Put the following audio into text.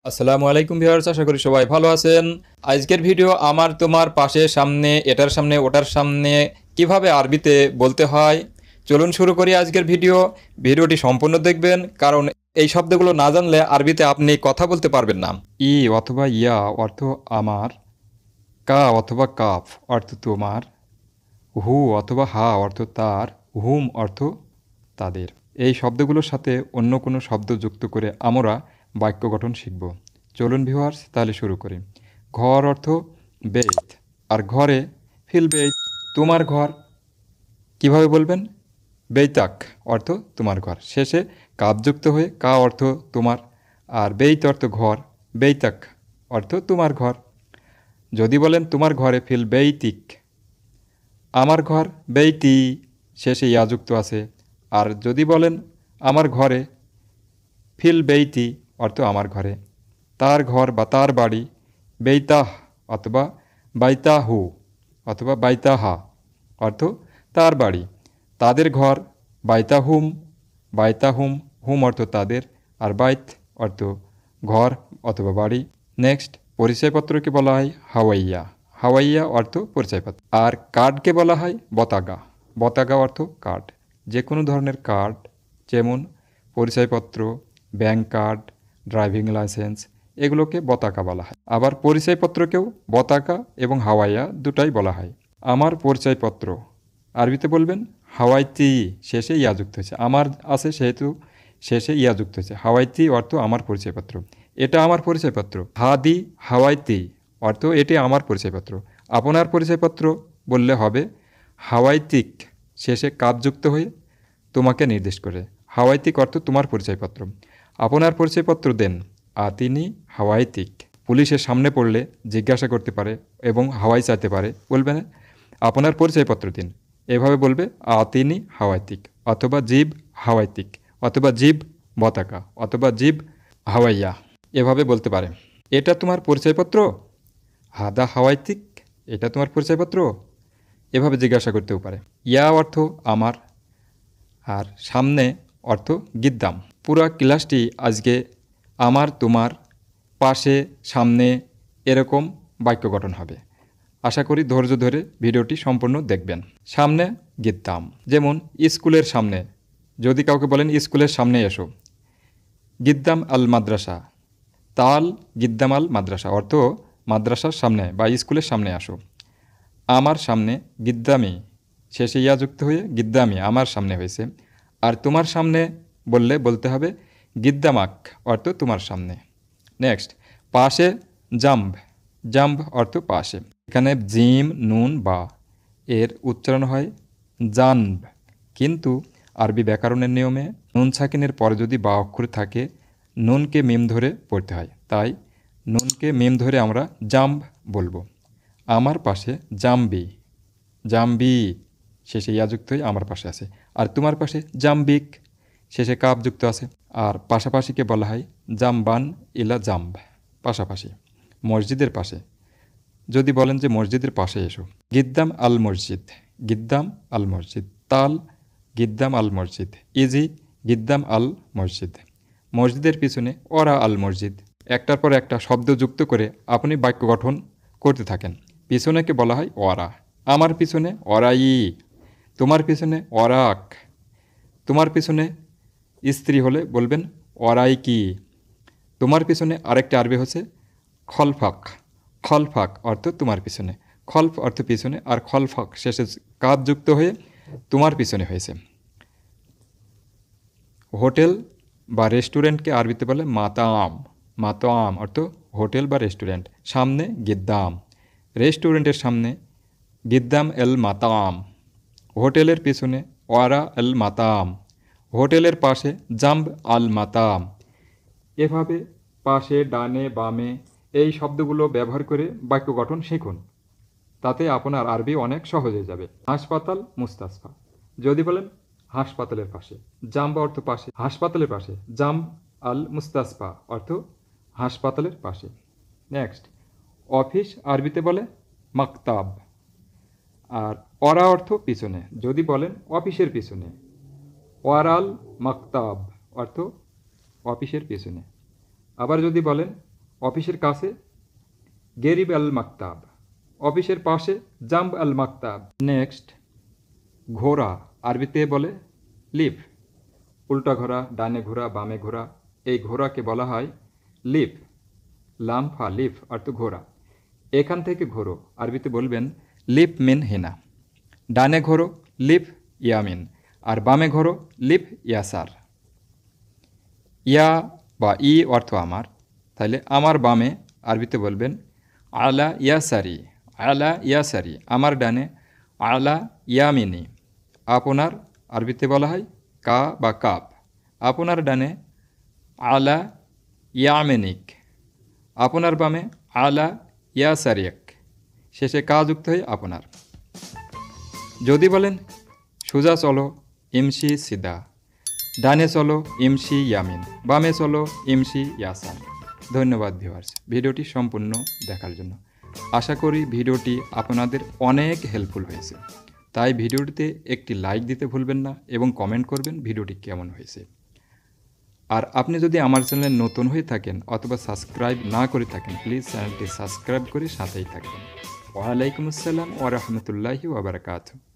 আসসালামু আলাইকুম ভিউয়ার্স, আশা করি সবাই ভালো আছেন। আজকের ভিডিও আমার তোমার পাশে সামনে এটার সামনে ওটার সামনে কিভাবে আরবিতে বলতে হয়, চলুন শুরু করি আজকের ভিডিওটি সম্পূর্ণ দেখবেন, কারণ এই শব্দগুলো না জানলে আরবিতে আপনি কথা বলতে পারবেন না। ই অথবা ইয়া অর্থ আমার, কা অথবা কাফ অর্থ তোমার, হু অথবা হা অর্থ তার, হুম অর্থ তাদের। এই শব্দগুলোর সাথে অন্য কোনো শব্দ যুক্ত করে আমরা বাক্য গঠন শিখব। চলুন ভিউয়ার্স, তাহলে শুরু করি। ঘর অর্থ বেইত, আর ঘরে ফিল বেইত, তোমার ঘর। কিভাবে বলবেন? বেইতাক অর্থ তোমার ঘর, শেষে কাপ যুক্ত হয়ে কা অর্থ তোমার, আর বেইত অর্থ ঘর, বেইতাক অর্থ তোমার ঘর। যদি বলেন তোমার ঘরে ফিল বেইতিক, আমার ঘর বেইতি, শেষে ইয়া যুক্ত আছে। আর যদি বলেন আমার ঘরে ফিল বেইতি অর্থ আমার ঘরে, তার ঘর বা তার বাড়ি বেইতাহ অথবা বাইতাহু অথবা বাইতাহা অর্থ তার বাড়ি, তাদের ঘর বাইতাহুম, বাইতাহুম, হুম অর্থ তাদের, আর বাইত অর্থ ঘর অথবা বাড়ি। নেক্সট, পরিচয়পত্রকে বলা হয় হাওয়াইয়া, হাওয়াইয়া অর্থ পরিচয়পত্র। আর কার্ডকে বলা হয় বতাগা, বতাগা অর্থ কার্ড। যে কোনো ধরনের কার্ড, যেমন পরিচয়পত্র, ব্যাংক কার্ড, ড্রাইভিং লাইসেন্স, এগুলোকে বতাকা বলা হয়। আবার পরিচয়পত্রকেও বতাকা এবং হাওয়াইয়া দুটাই বলা হয়। আমার পরিচয়পত্র আরবিতে বলবেন হাওয়াইতি, শেষে ইয়া যুক্ত হয়েছে, আমার আছে সেহেতু শেষে ইয়া যুক্ত হয়েছে, হাওয়াইতি অর্থ আমার পরিচয়পত্র। এটা আমার পরিচয়পত্র, হাদি হাওয়াইতি অর্থ এটি আমার পরিচয়পত্র। আপনার পরিচয়পত্র বললে হবে হাওয়াইতিক, শেষে কাপ যুক্ত হয়ে তোমাকে নির্দেশ করে, হাওয়াইতিক অর্থ তোমার পরিচয়পত্র। আপনার পরিচয়পত্র দেন, তিনি হাওয়াইতিক। পুলিশের সামনে পড়লে জিজ্ঞাসা করতে পারে এবং হাওয়াই চাইতে পারে, বলবেন আপনার পরিচয়পত্র দিন। এভাবে বলবে তিনি হাওয়াইতিক, অথবা জিব হাওয়াইতিক, অথবা জিব বতাকা, অথবা জিব হাওয়াইয়া, এভাবে বলতে পারে। এটা তোমার পরিচয়পত্র? হাদা হাওয়াইতিক, এটা তোমার পরিচয়পত্র? এভাবে জিজ্ঞাসা করতেও পারে। ইয়া অর্থ আমার, আর সামনে অর্থ গিদ্দাম। পুরো ক্লাসটি আজকে আমার তোমার পাশে সামনে এরকম বাক্য গঠন হবে। আশা করি ধৈর্য ধরে ভিডিওটি সম্পূর্ণ দেখবেন। সামনে গিদ্দাম, যেমন স্কুলের সামনে, যদি কাউকে বলেন স্কুলের সামনে এসো, গিদ্দাম আল মাদ্রাসা, তাল গিদ্দাম আল মাদ্রাসা অর্থ মাদ্রাসার সামনে বা স্কুলের সামনে আসো। আমার সামনে গিদ্দামি, শেষে ইয়া যুক্ত হয়ে গিদ্দামি আমার সামনে হয়েছে। আর তোমার সামনে বললে বলতে হবে গিদ্দামাক অর্থ তোমার সামনে। নেক্সট, পাশে জাম্ব, জাম্ব অর্থ পাশে। এখানে জিম নুন বা এর উচ্চারণ হয় জানব, কিন্তু আরবি ব্যাকরণের নিয়মে নুন সাকিনের পরে যদি বা অক্ষর থাকে নুনকে মিম ধরে পড়তে হয়, তাই নুনকে মিম ধরে আমরা জাম্ব বলবো। আমার পাশে জাম্বি, জাম্বি, শেষে ইয়া যুক্ত হয়ে আমার পাশে আছে। আর তোমার পাশে জাম্বিক, শেষে কাপ যুক্ত আছে। আর পাশাপাশিকে বলা হয় জাম্বান ইলা জাম্ব, পাশাপাশি। মসজিদের পাশে, যদি বলেন যে মসজিদের পাশে এসো, গিদ্দাম আল মসজিদ, গিদ্দাম আল মসজিদ। তাল গিদ্দাম আল মসজিদ, ইজি গিদ্দাম আল মসজিদ। মসজিদের পিছনে ওরা আল মসজিদ। একটার পর একটা শব্দ যুক্ত করে আপনি বাক্য গঠন করতে থাকেন। পিছনেকে বলা হয় ওরা, আমার পিছনে ওরাই, তোমার পিছনে ওরাক, তোমার পিছনে স্ত্রী হলে বলবেন ওরাই কি। তোমার পিছনে আরেকটা আরবি হচ্ছে খলফাক, খলফাক অর্থ তোমার পিছনে, খলফ অর্থ পিছনে, আর খলফাক শেষে কাজ যুক্ত হয়ে তোমার পিছনে হয়েছে। হোটেল বা রেস্টুরেন্টকে আরবিতে বলে মাতাম, মাতাম অর্থ হোটেল বা রেস্টুরেন্ট। সামনে গিদ্দাম, রেস্টুরেন্টের সামনে গিদ্দাম এল মাতাম, হোটেলের পিছনে ওয়ারা এল মাতাম, হোটেলের পাশে জাম্ব আল মাতাম। এভাবে পাশে, ডানে, বামে এই শব্দগুলো ব্যবহার করে বাক্য গঠন শিখুন, তাতে আপনার আরবি অনেক সহজ হয়ে যাবে। হাসপাতাল মুস্তাসফা, যদি বলেন হাসপাতালের পাশে, জাম্ব অর্থ পাশে, হাসপাতালের পাশে, জাম্ব আল মুস্তাসফা অর্থ হাসপাতালের পাশে। নেক্সট, অফিস আরবিতে বলে মাকতাব, আর অরা অর্থ পিছনে, যদি বলেন অফিসের পিছনে, ওয়ারাল মাকতাব অর্থ অফিসের পিছনে। আবার যদি বলেন অফিসের কাছে গেরিব আল মাকতাব, অফিসের পাশে জাম্ব আল মাকতাব। নেক্সট, ঘোড়া আরবিতে বলে লিফ, উল্টা ঘোড়া, ডানে ঘোড়া, বামে ঘোড়া, এই ঘোড়াকে বলা হয় লিফ। লামফা লিফ অর্থ ঘোড়া। এখান থেকে ঘোরো আরবিতে বলবেন লিফ মিন হিনা। ডানে ঘোরো লিফ ইয়ামিন, আর বামে ঘোরো লিফ ইয়াসার। ইয়া বা ই অর্থ আমার, তাহলে আমার বামে আরবিতে বলবেন আলা ইয়াসারি, আলা ইয়াসারি, আমার ডানে আলা ইয়ামিনি। আপনার আরবিতে বলা হয় কা বা কাপ, আপনার ডানে আলা ইয়ামেনিক, আপনার বামে আলা ইয়াসারিয়াক, শেষে কা যুক্ত হয়ে আপনার। যদি বলেন সোজা চলো ইমসি সিদা, ডানে চলো ইমসি ইয়ামিন, বামে চলো ইমসি ইয়াসার। ধন্যবাদ ভিউয়ার্স ভিডিওটি সম্পূর্ণ দেখার জন্য। আশা করি ভিডিওটি আপনাদের অনেক হেল্পফুল হয়েছে, তাই ভিডিওটিতে একটি লাইক দিতে ভুলবেন না এবং কমেন্ট করবেন ভিডিওটি কেমন হয়েছে। আর আপনি যদি আমার চ্যানেলে নতুন হয়ে থাকেন অথবা সাবস্ক্রাইব না করে থাকেন, প্লিজ চ্যানেলটি সাবস্ক্রাইব করে সাথেই থাকবেন। ওয়ালাইকুম আসসালাম ওয়া রাহমাতুল্লাহি ওয়া বারাকাতুহু।